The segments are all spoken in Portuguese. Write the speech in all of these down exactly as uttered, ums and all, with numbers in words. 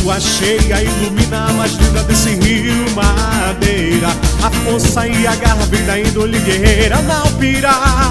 lua cheia ilumina a mais linda desse rio Madeira. A força e a garra vem da índole guerreira na Alpira.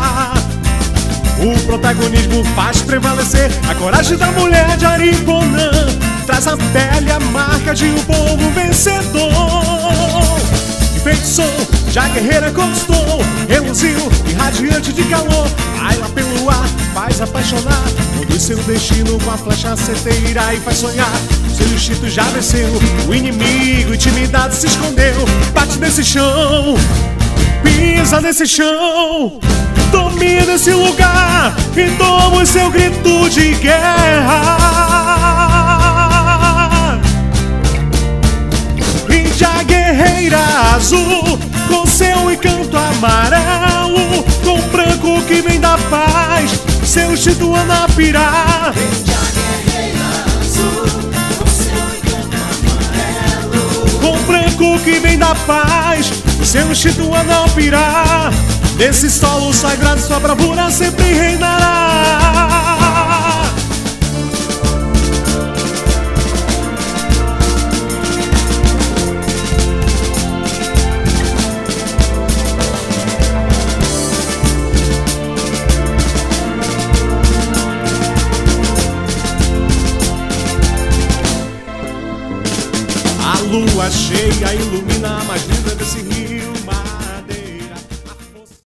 O protagonismo faz prevalecer a coragem da mulher de Ariponã. Traz a pele a marca de um povo vencedor. Enfeitiçou, já guerreira conquistou, reluziu, irradiante de calor. Baila pelo ar, faz apaixonar, conduz seu destino com a flecha certeira e faz sonhar. Seu instinto já venceu, o inimigo intimidado se escondeu. Bate nesse chão, pisa nesse chão, domina esse lugar e toma o seu grito de guerra. Índia guerreira azul, com seu encanto amarelo, com branco que vem da paz, seu instinto anda a pirar. Índia guerreira azul, com seu encanto amarelo, Com branco que vem da paz, seu instinto anda a pirar. Nesse solo sagrado sua bravura sempre reinará. A lua cheia ilumina a mais linda desse rio.